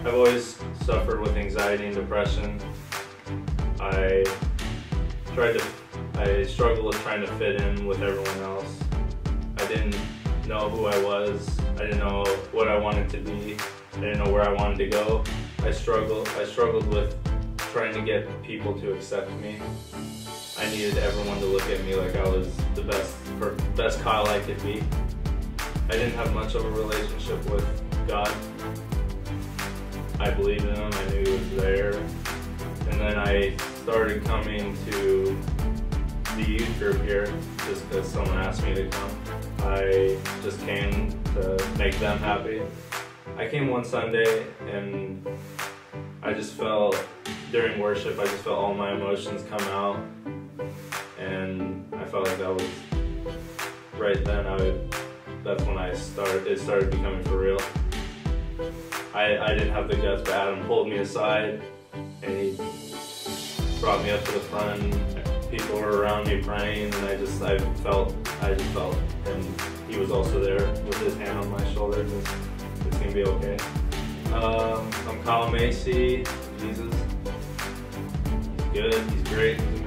I've always suffered with anxiety and depression. I I struggled with trying to fit in with everyone else. I didn't know who I was. I didn't know what I wanted to be. I didn't know where I wanted to go. I struggled with trying to get people to accept me. I needed everyone to look at me like I was the best Kyle I could be. I didn't have much of a relationship with God. I believed in Him, I knew He was there. And then I started coming to the youth group here just because someone asked me to come. I just came to make them happy. I came one Sunday and I just felt, during worship, I just felt all my emotions come out. And I felt like that was, right then, that's when it started becoming for real. I didn't have the guts, but Adam pulled me aside and he brought me up to the front. People were around me praying, and I just felt, and he was also there with his hand on my shoulder. It's gonna be okay. I'm Kyle Macy. Jesus, he's good. He's great. He's